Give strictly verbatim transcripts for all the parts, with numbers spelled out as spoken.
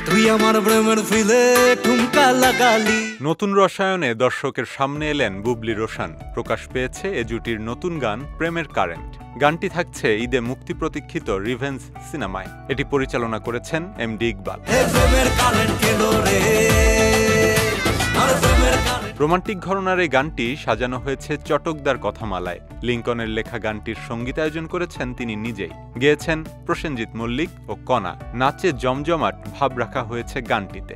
তুই আমার প্রেমের ফিলে ঠুমকা লাগালি। নতুন রসায়নে দর্শকের সামনে এলেন বুবলি রোশান। প্রকাশ পেয়েছে এ জুটির নতুন গান প্রেমের কারেন্ট। গানটি থাকছে ঈদে মুক্তি প্রতীক্ষিত রিভেঞ্জ সিনেমায়। এটি পরিচালনা করেছেন এম ডি ইকবাল। রোমান্টিক ঘরানার এই গানটি সাজানো হয়েছে চটকদার কথামালায়। লিংকনের লেখা গানটির সঙ্গীতায়োজন করেছেন তিনি নিজেই। গেয়েছেন প্রসেনজিৎ মল্লিক ও কণা। নাচে জমজমাট ভাব রাখা হয়েছে গানটিতে।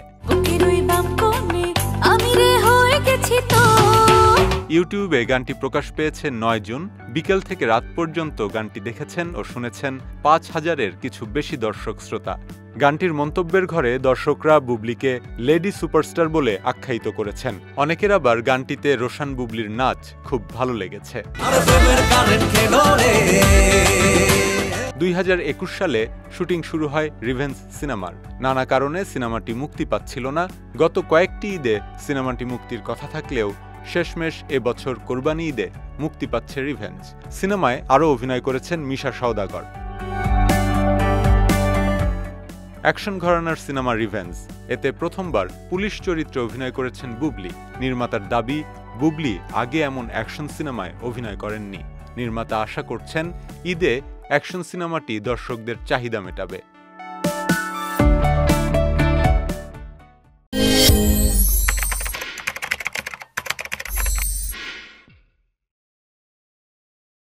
ইউটিউবে গানটি প্রকাশ পেয়েছে নয় জুন। বিকেল থেকে রাত পর্যন্ত গানটি দেখেছেন ও শুনেছেন পাঁচ হাজারের কিছু বেশি দর্শক শ্রোতা। গানটির মন্তব্যের ঘরে দর্শকরা বুবলিকে লেডি সুপারস্টার বলে আখ্যায়িত করেছেন। অনেকের আবার গানটিতে রোশান বুবলির নাচ খুব ভালো লেগেছে। দুই হাজার একুশ সালে শুটিং শুরু হয় রিভেঞ্জ সিনেমার। নানা কারণে সিনেমাটি মুক্তি পাচ্ছিল না। গত কয়েকটি ঈদে সিনেমাটি মুক্তির কথা থাকলেও শেষমেশ এবছর কোরবানি ঈদে মুক্তি পাচ্ছে রিভেঞ্জ। সিনেমায় আরও অভিনয় করেছেন মিশা সওদাগর। অ্যাকশন ঘরানার সিনেমা রিভেঞ্জ। এতে প্রথমবার পুলিশ চরিত্রে অভিনয় করেছেন বুবলি। নির্মাতার দাবি, বুবলি আগে এমন অ্যাকশন সিনেমায় অভিনয় করেননি। নির্মাতা আশা করছেন ঈদে অ্যাকশন সিনেমাটি দর্শকদের চাহিদা মেটাবে।